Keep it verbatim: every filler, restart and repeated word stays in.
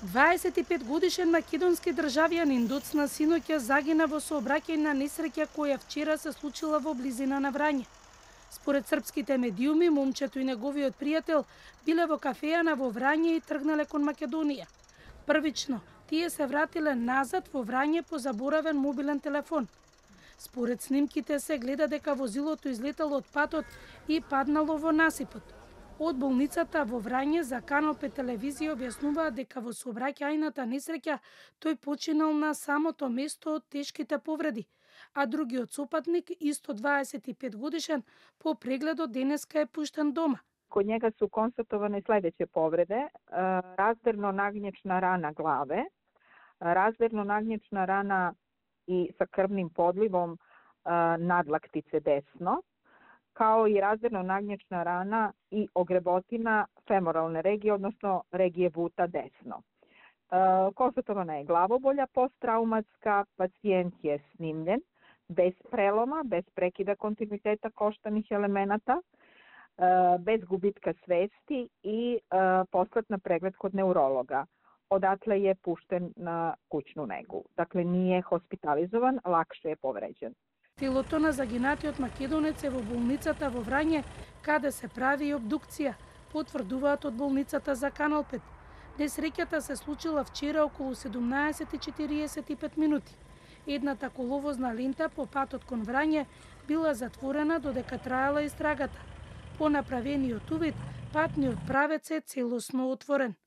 дваесет и пет годишен македонски државјанин доцна синоќа загина во сообраќајна несреќа која вчера се случила во близина на Врање. Според српските медиуми, момчето и неговиот пријател биле во кафејана во Врање и тргнале кон Македонија. Првично, тие се вратиле назад во Врање по заборавен мобилен телефон. Според снимките се гледа дека возилото излетало од патот и паднало во насипот. Од болницата во Врање за Канал пет телевизија објаснуваат дека во сообраќајната несреќа тој починал на самото место од тешките повреди, а другиот сопатник, исто дваесет и пет годишен, по прегледот денеска е пуштен дома. Kod njega su konstatovane sledeće povrede: razderno nagnječna rana glave, razderno nagnječna rana i sa krvnim podlivom nadlaktice desno, kao i razderno nagnječna rana i ogrebotina femoralne regije, odnosno regije vuta desno. Konstatovana je glavobolja posttraumatska, pacijent je snimljen, bez preloma, bez prekida kontinuiteta koštanih elemenata, bez gubitka svesti i poslat na pregled kod neurologa. Odatle je pušten na kućnu negu. Dakle, nije hospitalizovan, lakše je povređen. Телото на загинатиот македонец е во болницата во Врање, каде се прави и обдукција, потврдуваат од болницата за Канал пет. Несреќата се случила вчера околу седумнаесет и четириесет и пет минути. Едната коловозна лента по патот кон Врање била затворена додека траела истрагата. По направениот увид, патниот правец е целосно отворен.